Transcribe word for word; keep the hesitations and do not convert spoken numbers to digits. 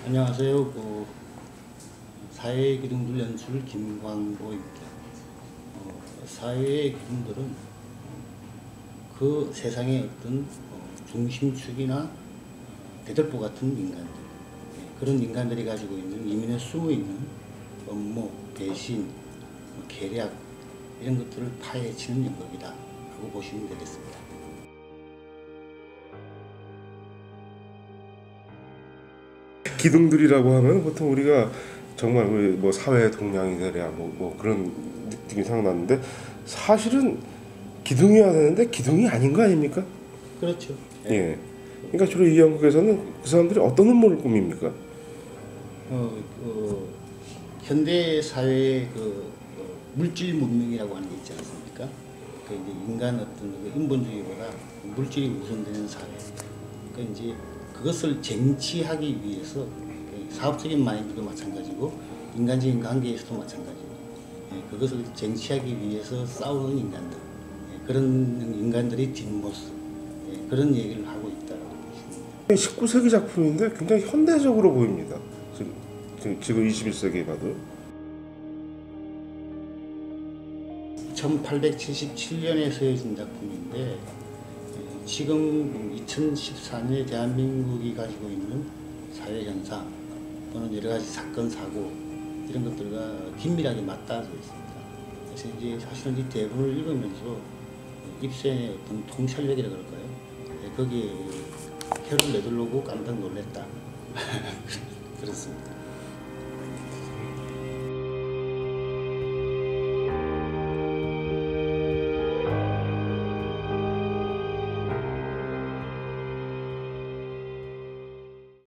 안녕하세요. 그 사회의 기둥들 연출 김광보입니다. 어, 사회의 기둥들은 그 세상의 어떤 중심축이나 대들보 같은 인간들, 그런 인간들이 가지고 있는 이면에 숨어 있는 업무, 배신, 계략 이런 것들을 파헤치는 연극이다 라고 보시면 되겠습니다. 기둥들이라고 하면 보통 우리가 정말 우리 뭐 사회 동량이들이야 뭐, 뭐 그런 느낌이 생각나는데 사실은 기둥이어야 되는데 기둥이 아닌 거 아닙니까? 그렇죠. 예. 그러니까 주로 이 연극에서는 그 사람들이 어떤 음모를 꾸밉니까? 어, 그 현대 사회의 그 어, 물질 문명이라고 하는 게 있지 않습니까? 그 이제 인간 어떤 그 인본주의보다 물질이 우선되는 사회. 그러니까 이제 그것을 쟁취하기 위해서 사업적인 마인드도 마찬가지고 인간적인 관계에서도 마찬가지고 그것을 쟁취하기 위해서 싸우는 인간들, 그런 인간들의 뒷모습, 그런 얘기를 하고 있다고 보십니다. 십구 세기 작품인데 굉장히 현대적으로 보입니다. 지금, 지금 이십일 세기에 봐도. 천팔백칠십칠 년에 서여진 작품인데 지금 이천십사 년에 대한민국이 가지고 있는 사회현상 또는 여러가지 사건, 사고 이런 것들과 긴밀하게 맞닿아져 있습니다. 그래서 이제 사실은 이 대본을 읽으면서 입생의 어떤 통찰력이라 그럴까요? 거기에 혀를 내둘러고 깜짝 놀랐다. 그렇습니다.